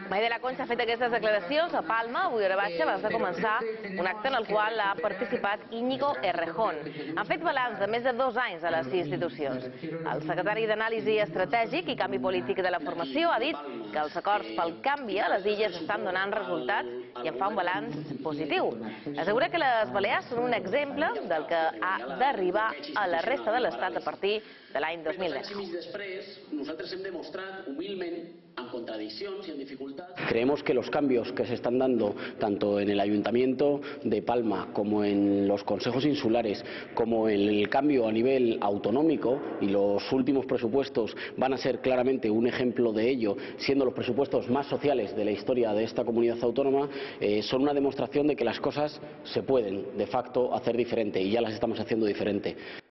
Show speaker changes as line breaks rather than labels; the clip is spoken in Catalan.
Mai de la Concha ha fet aquestes declaracions a Palma, avui hora baixa, abans de començar un acte en el qual ha participat Íñigo Errejón. Han fet balanç de més de 2 anys a les institucions. El secretari d'Anàlisi Estratègic i Canvi Polític de la Formació ha dit que els acords pel canvi a les illes estan donant resultats i en fa un balanç positiu. Assegura que les Balears són un exemple del que ha d'arribar a la resta de l'Estat a partir de l'any 2019.
Nosaltres hem demostrat humilment en contradiccions y en dificultades.
Creemos que los cambios que se están dando tanto en el Ayuntamiento de Palma como en los consejos insulares, como en el cambio a nivel autonómico, y los últimos presupuestos van a ser claramente un ejemplo de ello, siendo los presupuestos más sociales de la historia de esta comunidad autónoma, son una demostración de que las cosas se pueden de facto hacer diferente y ya las estamos haciendo diferente.